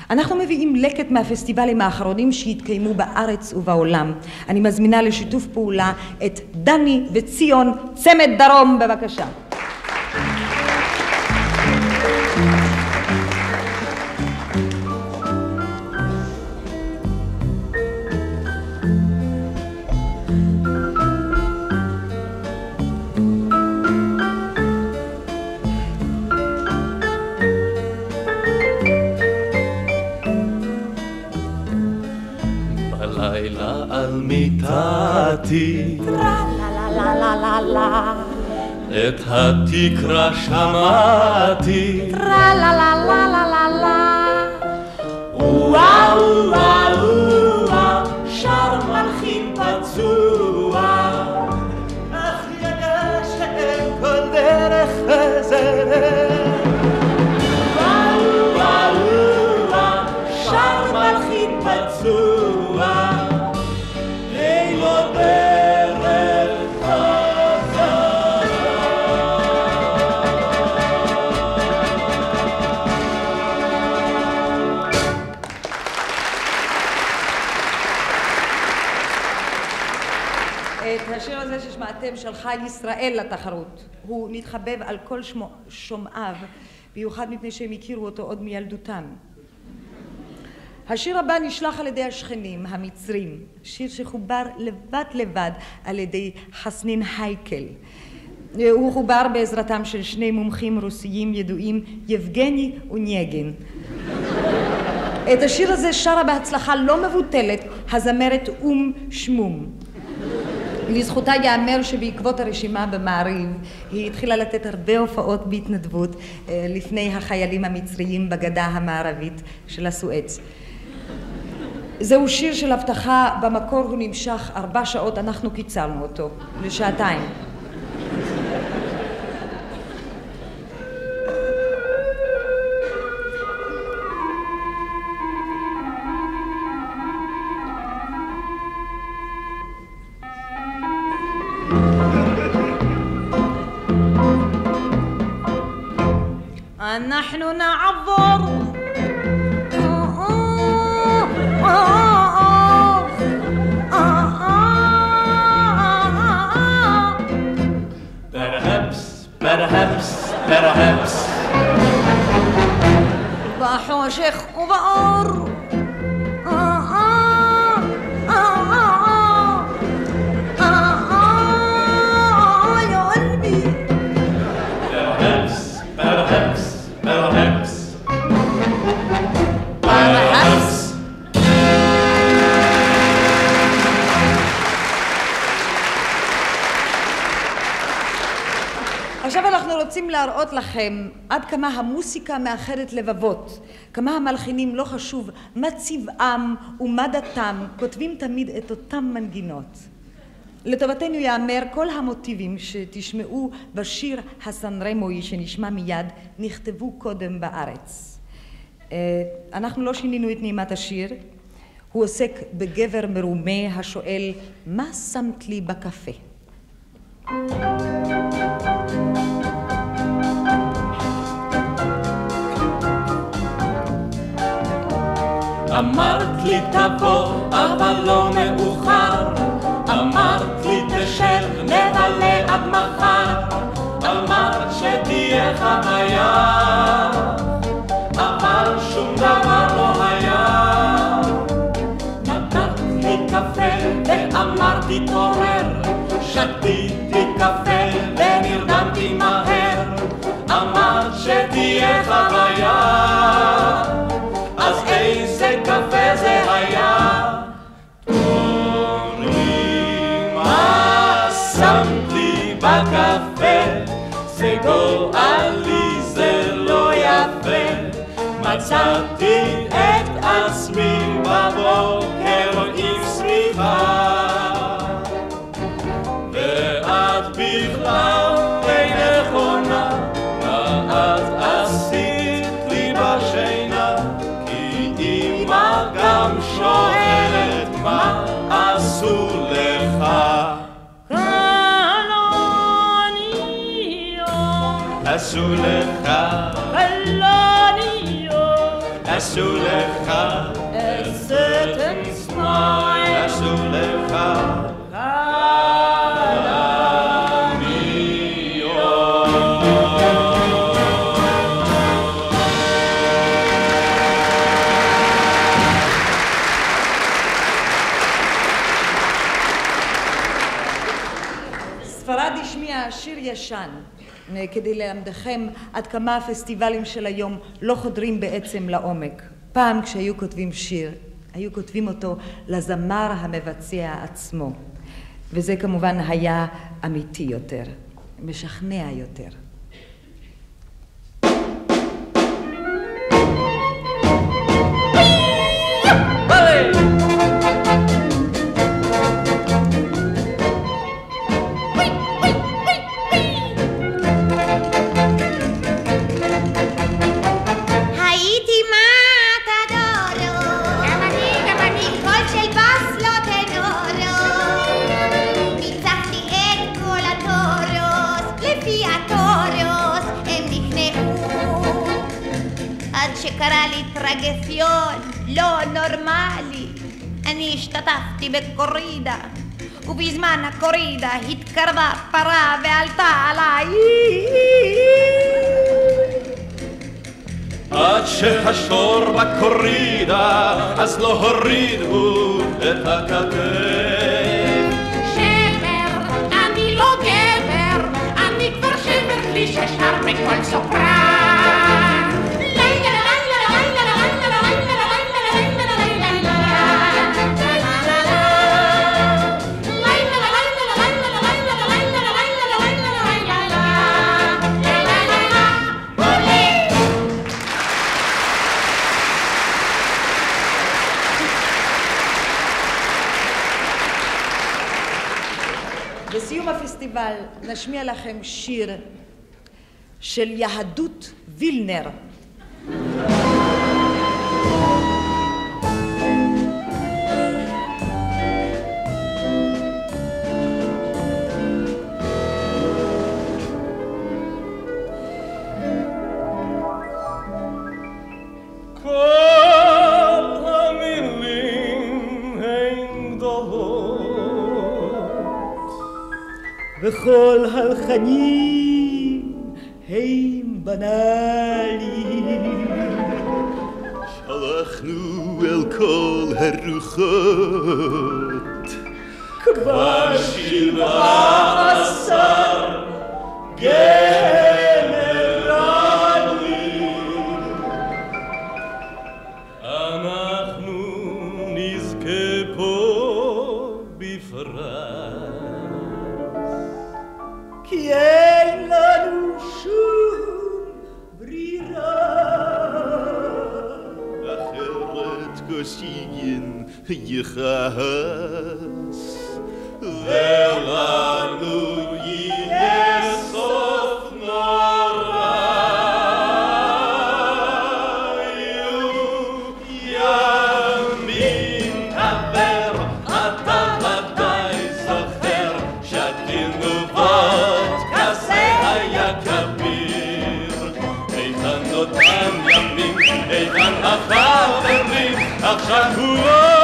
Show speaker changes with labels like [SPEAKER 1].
[SPEAKER 1] אנחנו מביאים לקט מהפסטיבלים האחרונים שהתקיימו בארץ ובעולם. אני מזמינה לשיתוף פעולה את דני וציון, צמד דרום, בבקשה.
[SPEAKER 2] בלילה על מיטתי את התקרה שמעתי וואה וואה וואה שר מלחין פצוע אך ידע שאין כל דרך חזרת וואה וואה וואה שר מלחין פצוע אין לו דרך חזרה.
[SPEAKER 1] את השיר הזה ששמעתם שלחה ישראל לתחרות. הוא נתחבב על כל שומעיו, במיוחד מפני שהם הכירו אותו עוד מילדותם. השיר הבא נשלח על ידי השכנים, המצרים, שיר שחובר לבד על ידי חסנין הייקל. הוא חובר בעזרתם של שני מומחים רוסיים ידועים, יבגני ונייגין. את השיר הזה שרה בהצלחה לא מבוטלת הזמרת שמום. לזכותה יאמר שבעקבות הרשימה במעריב היא התחילה לתת הרבה הופעות בהתנדבות לפני החיילים המצריים בגדה המערבית של הסואץ. זהו שיר של הבטחה, במקור הוא נמשך 4 שעות, אנחנו קיצרנו אותו לשעתיים. אנחנו נעבור
[SPEAKER 2] perhaps
[SPEAKER 1] בחושך ובאור עכשיו אנחנו רוצים להראות לכם עד כמה המוסיקה מאחדת לבבות, כמה המלחינים, לא חשוב מה צבעם ומה דתם, כותבים תמיד את אותם מנגינות. לטובתנו יאמר, כל המוטיבים שתשמעו בשיר הסן רמואי שנשמע מיד נכתבו קודם בארץ. אנחנו לא שינינו את נעימת השיר, הוא עוסק בגבר מרומה השואל מה שמת לי בקפה.
[SPEAKER 2] אמרת לי תבוא אבל לא מאוחר, אמרת לי תשב נבלה עד מחר, אמרת שתהיה חוויה אבל שום דבר לא היה. נתת לי קפה ואמרתי תורר, שתיתי קפה ונרדמתי מהר, אמרת שתהיה חוויה אז איזה קפה זה היה. תורי מה שמת לי בקפה, זה גורלי זה לא יפה, מצאתי את עצמי בבוקר עם סביבה ואת בכלל אינך עונה מה את עשית לי בשינה, אמא גם שואלת מה עשו לך. עשו לך, עשו לך
[SPEAKER 1] a certain smile,
[SPEAKER 2] עשו לך
[SPEAKER 1] ספרד השמיע שיר ישן כדי ללמדכם עד כמה הפסטיבלים של היום לא חודרים בעצם לעומק. פעם כשהיו כותבים שיר, היו כותבים אותו לזמר המבצע עצמו, וזה כמובן היה אמיתי יותר, משכנע יותר.
[SPEAKER 3] שקרה לי טרגפיון לא נורמלי. אני השתתפתי בקורידה, ובזמן הקורידה התקרבה פרה ועלתה עליי.
[SPEAKER 2] עד שהשור בקורידה, אז לא הורידו את הכתף.
[SPEAKER 4] שבר, אני לא גבר, אני כבר שבר לי ששר בכל סופרן.
[SPEAKER 1] בסיום הפסטיבל נשמיע לכם שיר של יהדות וילנר. וכל הלחנים הם בנאליים.
[SPEAKER 2] שלחנו אל כל הרוחות
[SPEAKER 1] כבר 17 גנרלים.
[SPEAKER 2] אנחנו נזכה פה בפרט,
[SPEAKER 1] כי אין לנו שום ברירה.
[SPEAKER 2] אחרת כוסיין יחס, ולנו יהיה סוף נורא. ימין עבר, אתה ודאי זוכר, שתינו וודקה זה היה כביר. איתן אותם ימים, איתן החברים, עכשיו הוא